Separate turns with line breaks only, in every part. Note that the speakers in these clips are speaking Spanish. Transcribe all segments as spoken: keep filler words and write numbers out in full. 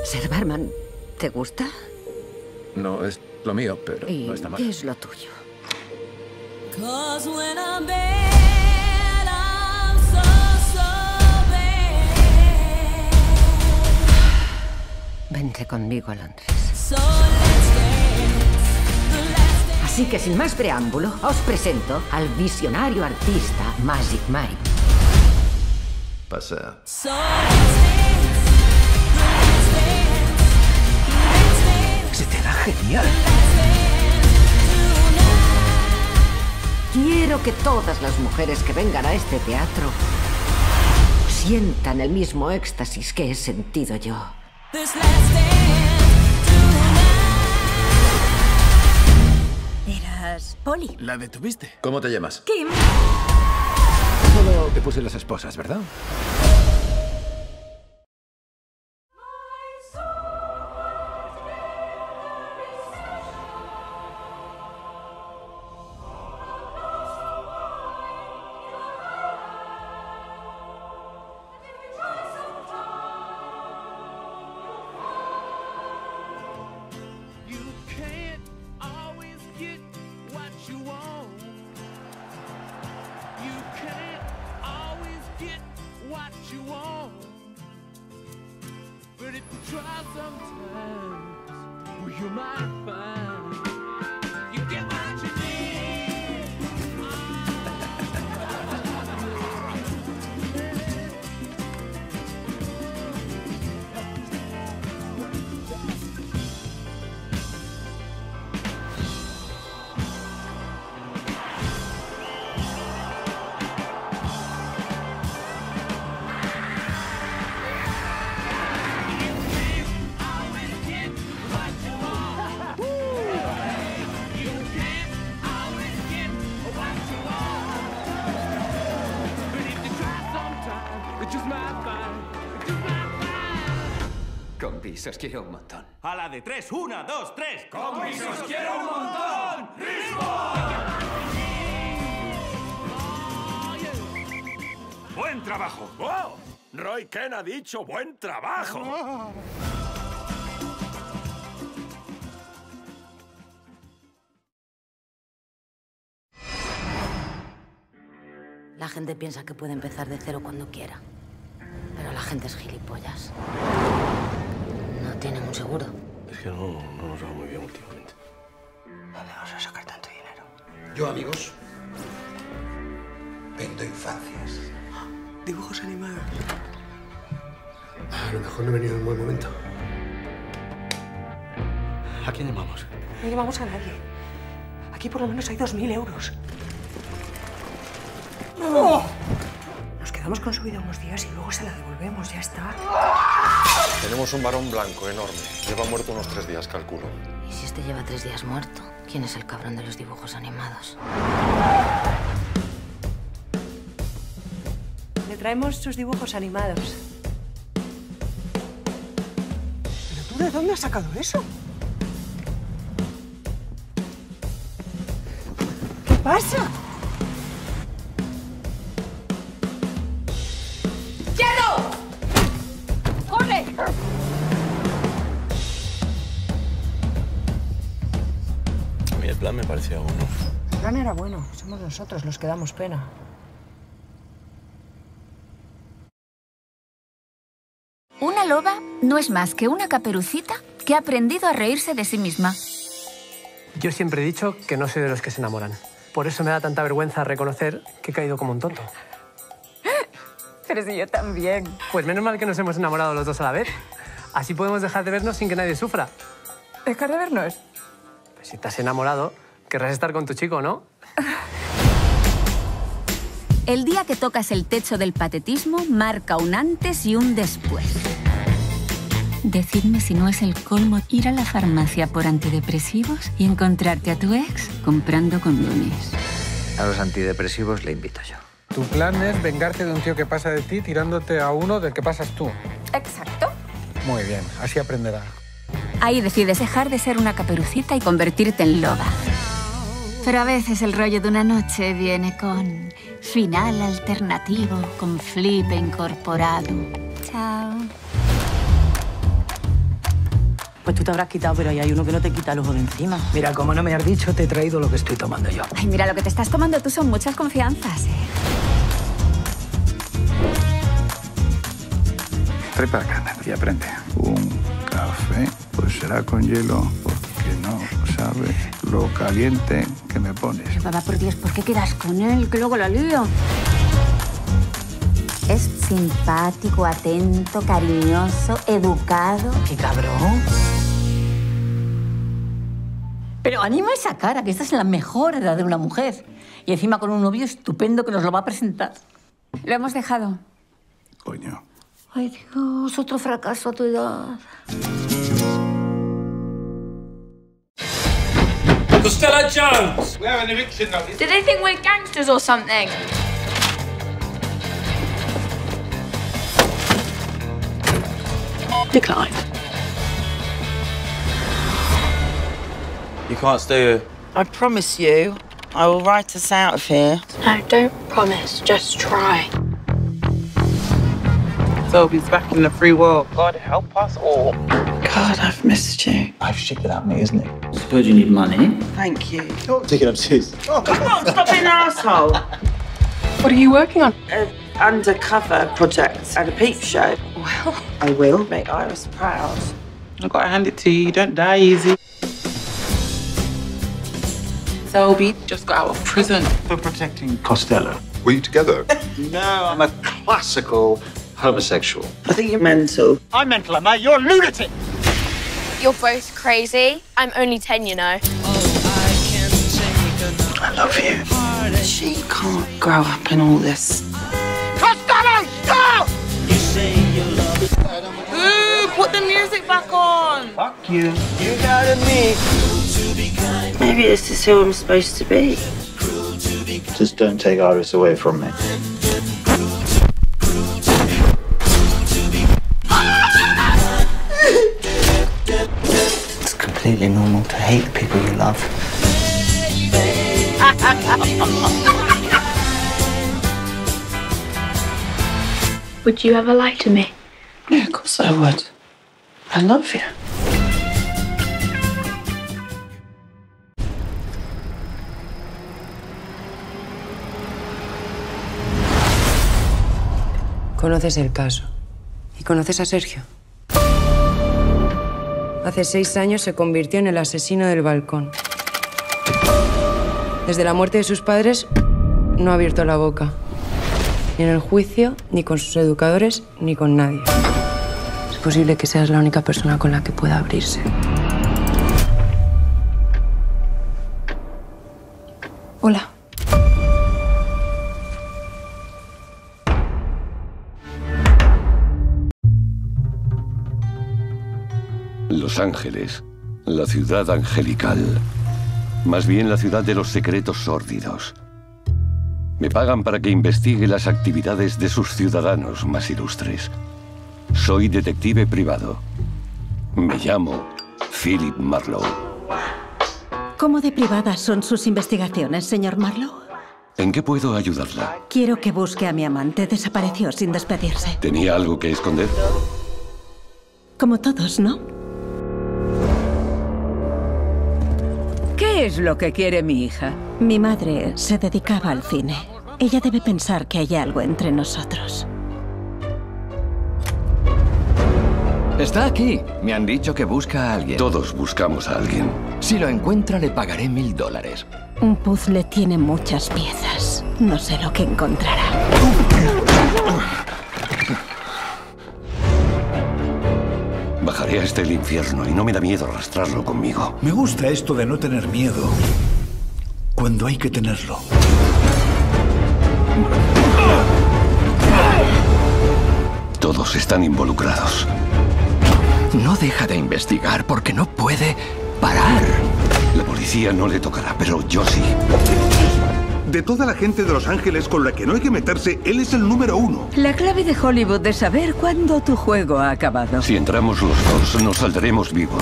¿Ser barman te gusta?
No es lo mío, pero
¿Y
no está mal.
qué es lo tuyo? Vente conmigo a Londres. Así que sin más preámbulo, os presento al visionario artista Magic Mike.
Pasa.
Se te da genial.
Quiero que todas las mujeres que vengan a este teatro sientan el mismo éxtasis que he sentido yo.
¿Eras Polly?
¿La detuviste?
¿Cómo te llamas?
Kim.
Solo te puse las esposas, ¿verdad?
Con bis os quiero un montón.
A la de tres, una, dos, tres.
¡Con bis os quiero un montón! ¡Ritmo!
¡Buen trabajo!
¡Oh! Roy Ken ha dicho buen trabajo.
La gente piensa que puede empezar de cero cuando quiera. Pero la gente es gilipollas. No tienen un seguro.
Es que no, no nos va muy bien últimamente.
¿Dónde vas a sacar tanto dinero?
Yo, amigos, vendo infancias.
Dibujos animados.
A lo mejor no he venido en un buen momento. ¿A quién llamamos?
No llamamos a nadie. Aquí por lo menos hay dos mil euros. ¡Oh! Nos quedamos con su vida unos días y luego se la devolvemos, ya está.
Tenemos un varón blanco enorme. Lleva muerto unos tres días, calculo.
¿Y si este lleva tres días muerto? ¿Quién es el cabrón de los dibujos animados?
Le traemos sus dibujos animados. ¿Pero tú de dónde has sacado eso? ¿Qué pasa?
A mí el plan me parecía bueno.
El plan era bueno. Somos nosotros los que damos pena.
Una loba no es más que una caperucita que ha aprendido a reírse de sí misma.
Yo siempre he dicho que no soy de los que se enamoran. Por eso me da tanta vergüenza reconocer que he caído como un tonto.
Pero si yo también.
Pues menos mal que nos hemos enamorado los dos a la vez. Así podemos dejar de vernos sin que nadie sufra.
¿Dejar de vernos?
Pues si te has enamorado, querrás estar con tu chico, ¿no?
El día que tocas el techo del patetismo marca un antes y un después. Decidme si no es el colmo ir a la farmacia por antidepresivos y encontrarte a tu ex comprando condones.
A los antidepresivos le invito yo.
Tu plan es vengarte de un tío que pasa de ti tirándote a uno del que pasas tú.
Exacto.
Muy bien, así aprenderá.
Ahí decides dejar de ser una caperucita y convertirte en loba. Pero a veces el rollo de una noche viene con final alternativo, con flip incorporado. Chao.
te habrás quitado, pero hay uno que no te quita el ojo de encima.
Mira, como no me has dicho, te he traído lo que estoy tomando yo.
Ay, mira, lo que te estás tomando tú son muchas confianzas, ¿eh?
Trae para acá y aprende. Un café, pues será con hielo, porque no sabe lo caliente que me pones.
Papá, por Dios, ¿por qué quedas con él? Que luego la lío. Es simpático, atento, cariñoso, educado.
¡Qué cabrón!
Pero anima esa cara, que esta es la mejor edad de una mujer. Y encima con un novio estupendo que nos lo va a presentar.
Lo hemos dejado.
Coño.
Ay, Dios, otro fracaso a tu edad.
Stella Jones!
We have an eviction notice.
Do they think we're gangsters or something?
Declined.
You can't stay here.
I promise you, I will write us out of here.
No, don't promise. Just try.
Toby's back in the free world. God help us all.
God, I've missed you.
Life's shit without me, isn't it?
I suppose you need money.
Thank you.
Take it upstairs.
Oh, come on, stop being an asshole.
What are you working on?
An undercover project at a peep show.
Well,
I will make Iris proud.
I gotta hand it to you. You don't die easy. Toby just got out of prison for protecting Costello.
Were you together?
No, I'm a classical homosexual.
I think you're mental.
I'm mental, mate. You're a lunatic.
you're both crazy. I'm only ten, you know.
I love you. She can't grow up in all this.
Costello, stop!
Ooh, put the music back on.
Fuck you. You got me.
Maybe this is who I'm supposed to be.
Just don't take Iris away from me.
It's completely normal to hate the people you love.
Would you ever lie to me?
Yeah, of course I would. I love you.
Conoces el caso. ¿Y conoces a Sergio? Hace seis años se convirtió en el asesino del balcón. Desde la muerte de sus padres, no ha abierto la boca. Ni en el juicio, ni con sus educadores, ni con nadie. Es posible que seas la única persona con la que pueda abrirse. Hola.
Los Ángeles, la ciudad angelical. Más bien la ciudad de los secretos sórdidos. Me pagan para que investigue las actividades de sus ciudadanos más ilustres. Soy detective privado. Me llamo Philip Marlowe.
¿Cómo de privadas son sus investigaciones, señor Marlowe?
¿En qué puedo ayudarla?
Quiero que busque a mi amante. Desapareció sin despedirse.
¿Tenía algo que esconder?
Como todos, ¿no?
¿Qué es lo que quiere mi hija?
Mi madre se dedicaba al cine. Ella debe pensar que hay algo entre nosotros.
Está aquí. Me han dicho que busca a alguien.
Todos buscamos a alguien.
Si lo encuentra, le pagaré mil dólares.
Un puzzle tiene muchas piezas. No sé lo que encontrará.
Bajaré hasta el infierno y no me da miedo arrastrarlo conmigo.
Me gusta esto de no tener miedo cuando hay que tenerlo.
Todos están involucrados.
No deja de investigar porque no puede parar.
La policía no le tocará, pero yo sí.
De toda la gente de Los Ángeles con la que no hay que meterse, él es el número uno.
La clave de Hollywood de saber cuándo tu juego ha acabado.
Si entramos los dos, nos saldremos vivos.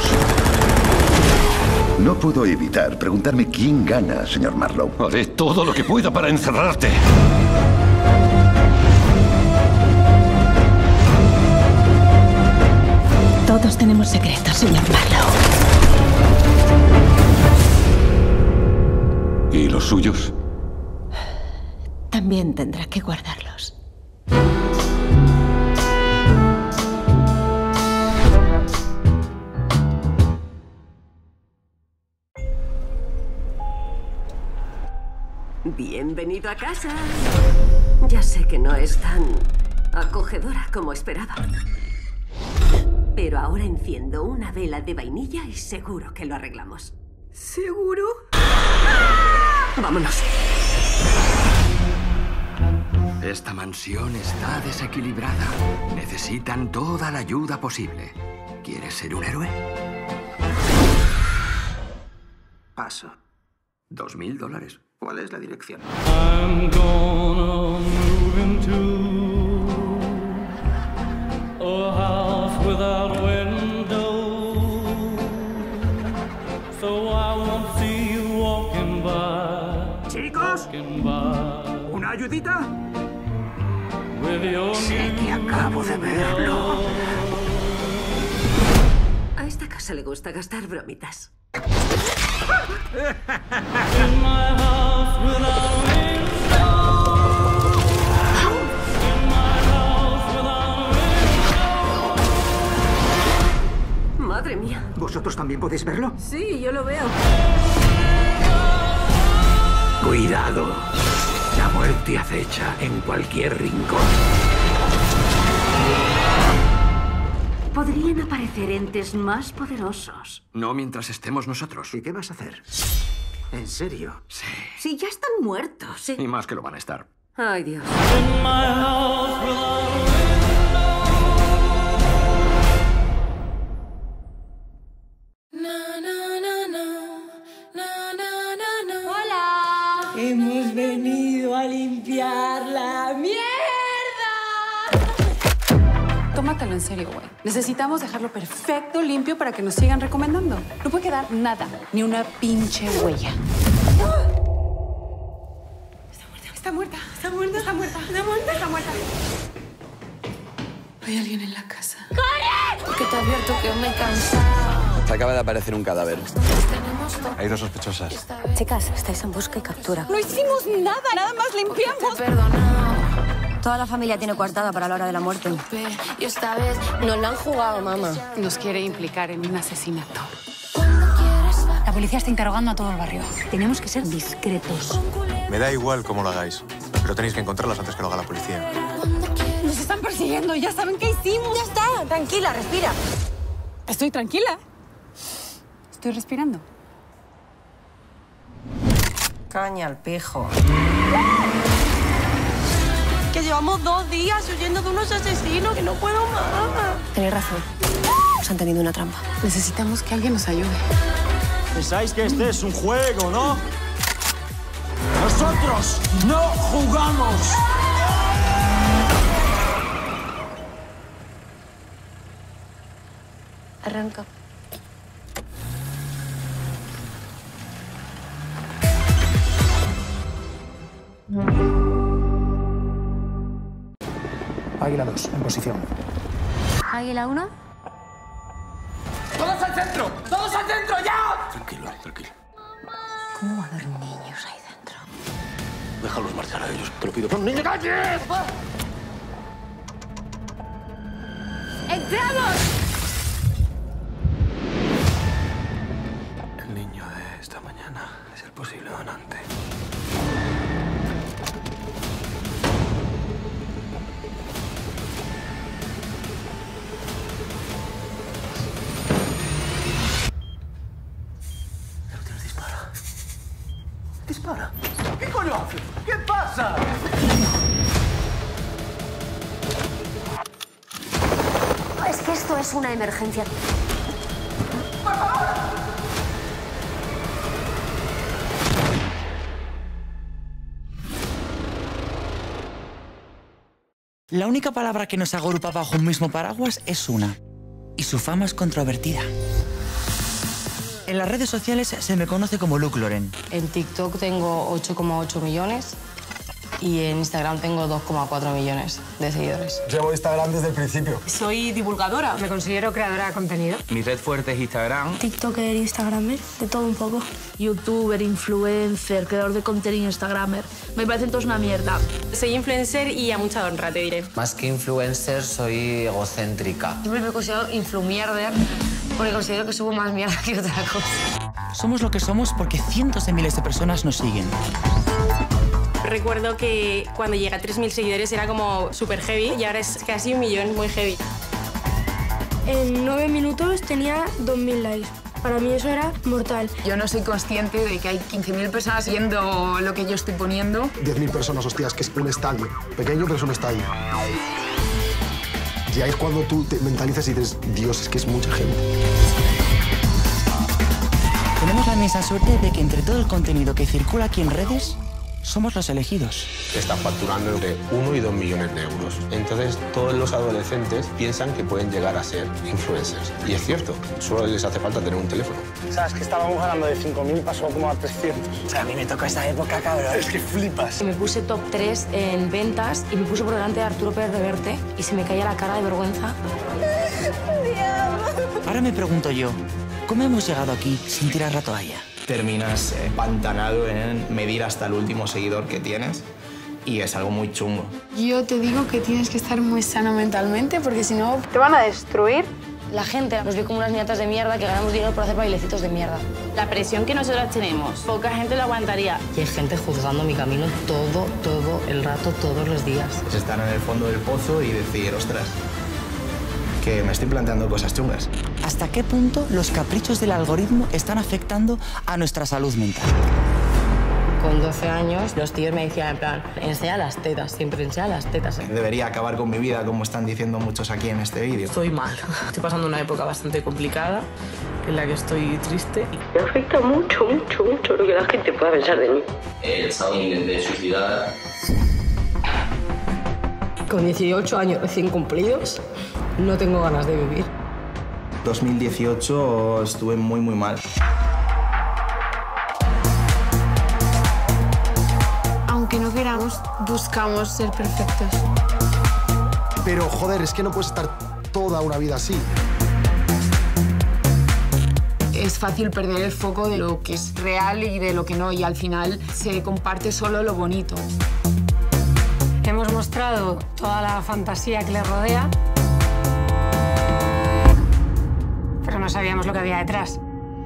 No puedo evitar preguntarme quién gana, señor Marlowe.
Haré todo lo que pueda para encerrarte.
Todo
Todos tenemos secretos, señor Marlowe.
¿Y los suyos?
También tendrá que guardarlos.
Bienvenido a casa. Ya sé que no es tan acogedora como esperaba. Pero ahora enciendo una vela de vainilla y seguro que lo arreglamos. ¿Seguro? ¡Vámonos!
Esta mansión está desequilibrada. Necesitan toda la ayuda posible. ¿Quieres ser un héroe?
Paso.
Dos mil dólares.
¿Cuál es la dirección?
I'm gonna move into a house without windows, so I won't see you walking by.
Chicos,
walking by.
¿Una ayudita?
With your
Sé que acabo de verlo.
A esta casa le gusta gastar bromitas.
In my house without windows. In my house without windows.
Madre mía.
¿Vosotros también podéis verlo?
Sí, yo lo veo.
Cuidado. La muerte acecha en cualquier rincón.
Podrían aparecer entes más poderosos.
No mientras estemos nosotros.
¿Y qué vas a hacer? ¿En serio?
Sí.
Si ya están muertos. Sí.
Y más que lo van a estar.
Ay, Dios.
In my house without
¡Hola! Hemos venido a limpiar la mierda.
Tómatelo en serio, güey. Necesitamos dejarlo perfecto, limpio, para que nos sigan recomendando. No puede quedar nada, ni una pinche huella. Está muerta, está muerta, está muerta, está muerta, está muerta. Hay alguien en la casa.
¡Corre! Que te advierto que me he cansado.
Se acaba de aparecer un cadáver.
Hay dos sospechosas.
Chicas, estáis en busca y captura.
No hicimos nada, nada más limpiamos.
Toda la familia tiene coartada para la hora de la muerte. Y esta vez nos la han jugado, mamá.
Nos quiere implicar en un asesinato.
La policía está interrogando a todo el barrio. Tenemos que ser discretos.
Me da igual cómo lo hagáis, pero tenéis que encontrarlas antes que lo haga la policía.
Nos están persiguiendo, ya saben qué hicimos.
Ya está, tranquila, respira.
Estoy tranquila. Estoy respirando.
Caña al pijo.
Que llevamos dos días huyendo de unos asesinos, que no puedo más.
Tenéis razón. Nos han tenido una trampa.
Necesitamos que alguien nos ayude.
Pensáis que este es un juego, ¿no? ¡Nosotros no jugamos!
Arranca.
Águila dos, en posición.
Águila uno.
¡Todos al centro! ¡Todos al centro, ya!
Tranquilo, tranquilo.
¿Cómo va a haber niños ahí dentro?
Déjalos marchar a ellos, te lo pido. ¡Son niños!
¡Calles!
¡Entramos!
El niño de esta mañana es el posible donante.
¡Dispara! ¿Qué coño haces? ¿Qué pasa?
Es que esto es una emergencia.
La única palabra que nos agrupa bajo un mismo paraguas es una. Y su fama es controvertida. En las redes sociales se me conoce como Luke Loren.
En TikTok tengo ocho coma ocho millones. y en Instagram tengo dos coma cuatro millones de seguidores.
Llevo Instagram desde el principio.
Soy divulgadora. Me considero creadora de contenido.
Mi red fuerte es Instagram.
TikToker, Instagramer, de todo un poco. Youtuber, influencer, creador de contenido, Instagramer. Me parecen todos una mierda.
Soy influencer y a mucha honra, te diré.
Más que influencer, soy egocéntrica.
Siempre me he considerado influmierder porque considero que subo más mierda que otra cosa.
Somos lo que somos porque cientos de miles de personas nos siguen.
Recuerdo que cuando llegué a tres mil seguidores era como súper heavy y ahora es casi un millón, muy heavy.
En nueve minutos tenía dos mil likes. Para mí eso era mortal.
Yo no soy consciente de que hay quince mil personas viendo lo que yo estoy poniendo.
diez mil personas, hostias, que es un estadio. Pequeño, pero es un estadio. Ya es cuando tú te mentalizas y dices, Dios, es que es mucha gente.
Tenemos la inmensa suerte de que entre todo el contenido que circula aquí en redes, somos los elegidos.
Están facturando entre uno y dos millones de euros. Entonces, todos los adolescentes piensan que pueden llegar a ser influencers. Y es cierto, solo les hace falta tener un teléfono.
Sabes que estábamos ganando de cinco mil, pasó como a trescientos. O sea, a mí me tocó esta época, cabrón. Es que flipas.
Me puse top tres en ventas y me puse por delante de Arturo Pérez Reverte y se me caía la cara de vergüenza.
Ahora me pregunto yo, ¿cómo hemos llegado aquí sin tirar la toalla?
Terminas empantanado en medir hasta el último seguidor que tienes y es algo muy chungo.
Yo te digo que tienes que estar muy sano mentalmente porque si no te van a destruir.
La gente nos ve como unas niñatas de mierda que ganamos dinero por hacer bailecitos de mierda. La presión que nosotras tenemos, poca gente lo aguantaría. Y hay gente juzgando mi camino todo, todo el rato, todos los días.
Es estar en el fondo del pozo y decir, ostras, que me estoy planteando cosas chungas.
¿Hasta qué punto los caprichos del algoritmo están afectando a nuestra salud mental?
Con doce años, los tíos me decían, en plan, enseña las tetas, siempre enseña las tetas.
Debería acabar con mi vida, como están diciendo muchos aquí en este vídeo.
Estoy mal. Estoy pasando una época bastante complicada, en la que estoy triste. Me afecta mucho, mucho, mucho lo que la gente pueda pensar de mí.
El estado de suicidar.
Con dieciocho años recién cumplidos, no tengo ganas de vivir.
dos mil dieciocho estuve muy, muy mal.
Aunque no queramos, buscamos ser perfectos.
Pero, joder, es que no puedes estar toda una vida así.
Es fácil perder el foco de lo que es real y de lo que no, y al final se comparte solo lo bonito. Hemos mostrado toda la fantasía que le rodea, pero no sabíamos lo que había detrás.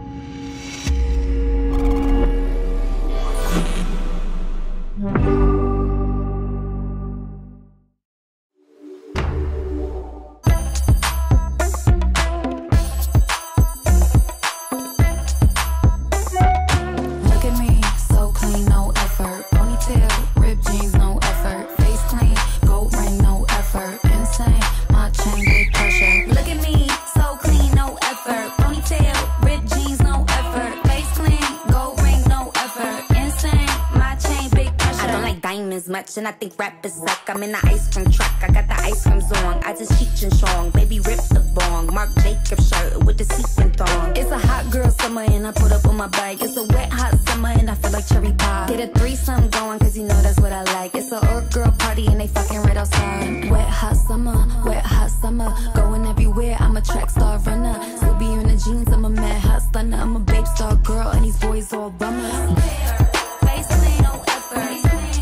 Much, and I think rap is suck. I'm in the ice cream truck. I got the ice creams on. I just cheat and strong. Baby, rip the bong. Marc Jacobs shirt with the sequin thong. It's a hot girl summer and I put up on my bike. It's a wet hot summer and I feel like cherry pie. Get a threesome going cause you know that's what I like. It's a earth girl party and they fucking right outside. Wet hot summer, wet hot summer. Going everywhere, I'm a track star runner. Still be in the jeans, I'm a mad hot stunner. I'm a babe star girl and these boys all bummers. Face clean, no effort.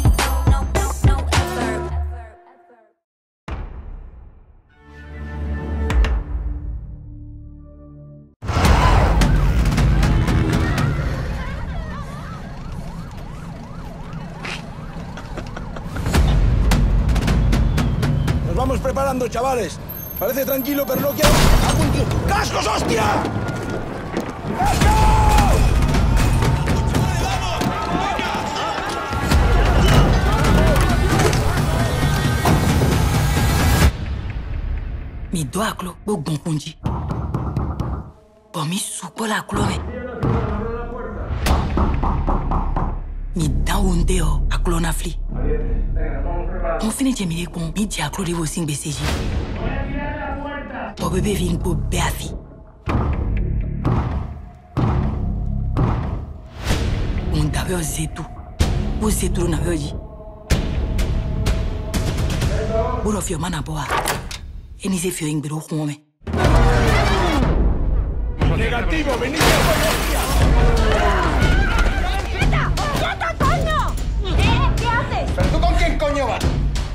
Vamos preparando, chavales. Parece tranquilo, pero no quiero... ¡Cascos, hostia! ¡Cascos!
Mi doaklo, bogun kunji. Pomi suko la clone. Mi daundeo a clona fli. On finit de me con mi diaclo de vos cinq B C J. Pour bébé vin pour Béafi. On t'avait osé tout. Vous c'est tout, on avait dit. Burofio mana boa. Enisifio ingbiru jumome.
Negativo, venid a
¡Quieta! ¡Quieta, coño! ¿Eh? ¿Qué haces?
¿Pero tú con quién coño vas?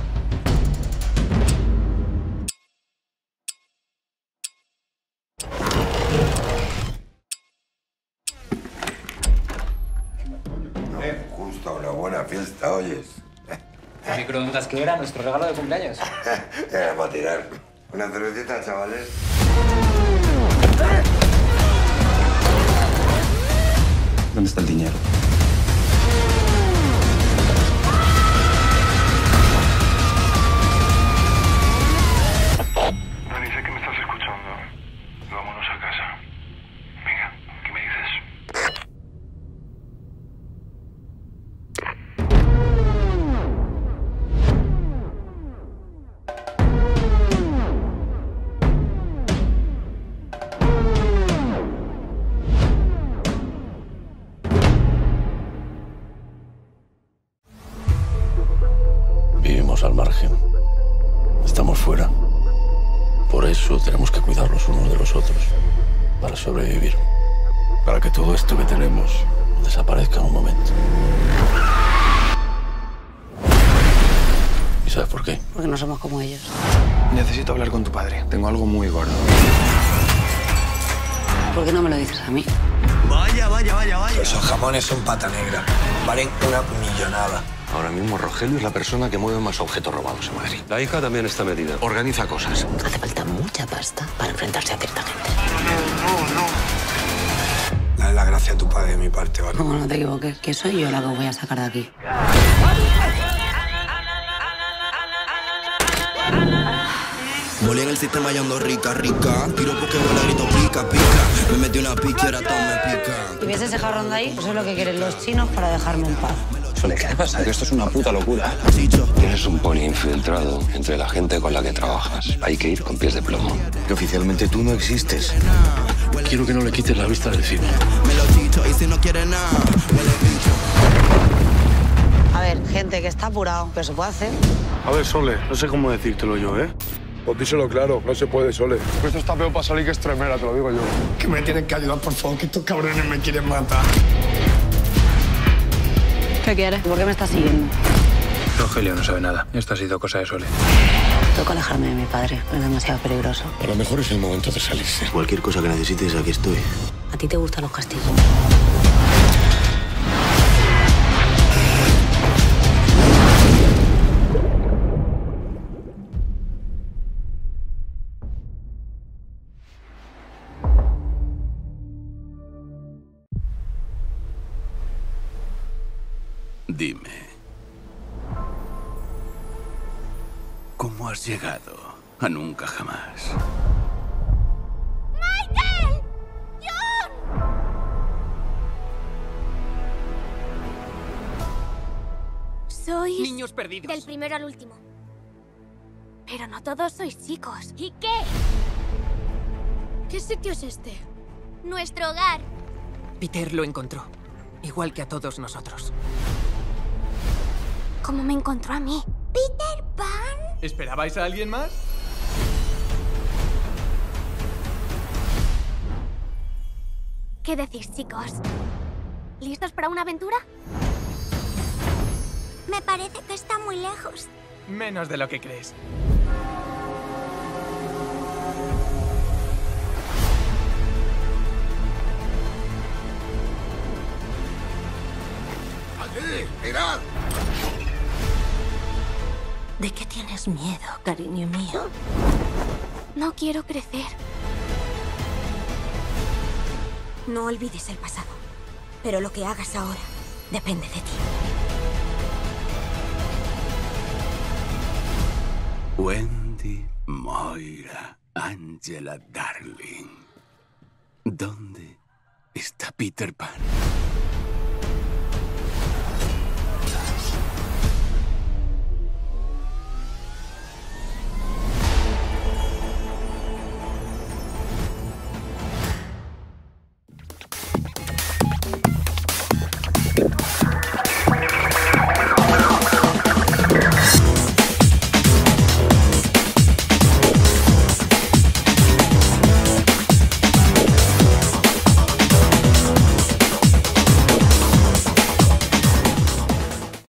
Eh, justo una buena fiesta, oyes.
¿El microondas que era nuestro regalo de cumpleaños?
Ya va a tirar. Una cervecita, chavales.
¿Dónde está el dinero?
Dani, sé que me estás escuchando. Vámonos a casa. Venga, ¿qué me dices?
Vivimos al margen. Estamos fuera. Por eso tenemos que cuidarnos unos de los otros. Para sobrevivir. Para que todo esto que tenemos desaparezca en un momento. ¿Y sabes por qué?
Porque no somos como ellos.
Necesito hablar con tu padre. Tengo algo muy gordo.
¿Por qué no me lo dices a mí?
Vaya, vaya, vaya, vaya. Esos jamones son pata negra. Valen una millonada.
Ahora mismo Rogelio es la persona que mueve más objetos robados en Madrid. La hija también está metida. Organiza cosas.
Hace falta mucha pasta para enfrentarse a cierta gente.
Dale la gracia a tu padre de mi parte, ¿vale?
No, no te equivoques, que soy yo la que os voy a sacar de aquí.
Volé en el sistema y ando rica, rica. Tiro pokebola, grito pica, pica. Me metí una pique, ahora todo me pica.
¿Y ves ese jarrón de ahí? Eso es lo que quieren los chinos para dejarme en paz.
Sole, ¿qué pasa? Que esto es una puta locura.
Tienes un pony infiltrado entre la gente con la que trabajas. Hay que ir con pies de plomo.
Que oficialmente tú no existes.
Quiero que no le quites la vista del cine.
Me lo dicho y si no quiere nada, huele bicho.
A ver, gente que está apurado, pero se puede hacer.
A ver, Sole, no sé cómo decírtelo yo, ¿eh? Pues díselo claro, no se puede, Sole. Esto está peor para salir que extremera, te lo digo yo.
Que me tienen que ayudar, por favor, que estos cabrones me quieren matar.
¿Qué quieres? ¿Por qué me estás siguiendo?
Rogelio no sabe nada. Esto ha sido cosa de Sole.
Tengo que alejarme de mi padre. Es demasiado peligroso.
A lo mejor es el momento de salirse.
Cualquier cosa que necesites, aquí estoy.
¿A ti te gustan los castillos?
Dime, ¿cómo has llegado a nunca jamás?
¡Michael! ¡John! Sois...
Niños perdidos.
Del primero al último. Pero no todos sois chicos. ¿Y qué? ¿Qué sitio es este? Nuestro hogar.
Peter lo encontró. Igual que a todos nosotros.
¿Cómo me encontró a mí? ¿Peter Pan?
¿Esperabais a alguien más?
¿Qué decís, chicos? ¿Listos para una aventura? Me parece que está muy lejos.
Menos de lo que crees.
¡Allí! ¡Mirad!
¿De qué tienes miedo, cariño mío?
No quiero crecer.
No olvides el pasado, pero lo que hagas ahora depende de ti.
Wendy, Moira, Angela, Darling. ¿Dónde está Peter Pan?